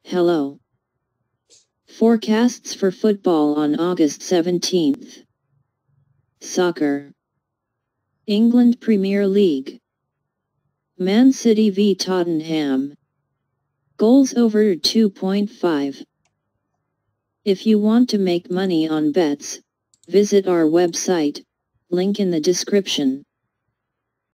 Hello. Forecasts for football on August 17th. Soccer. England Premier League. Man City v Tottenham. Goals over 2.5. If you want to make money on bets, visit our website, link in the description.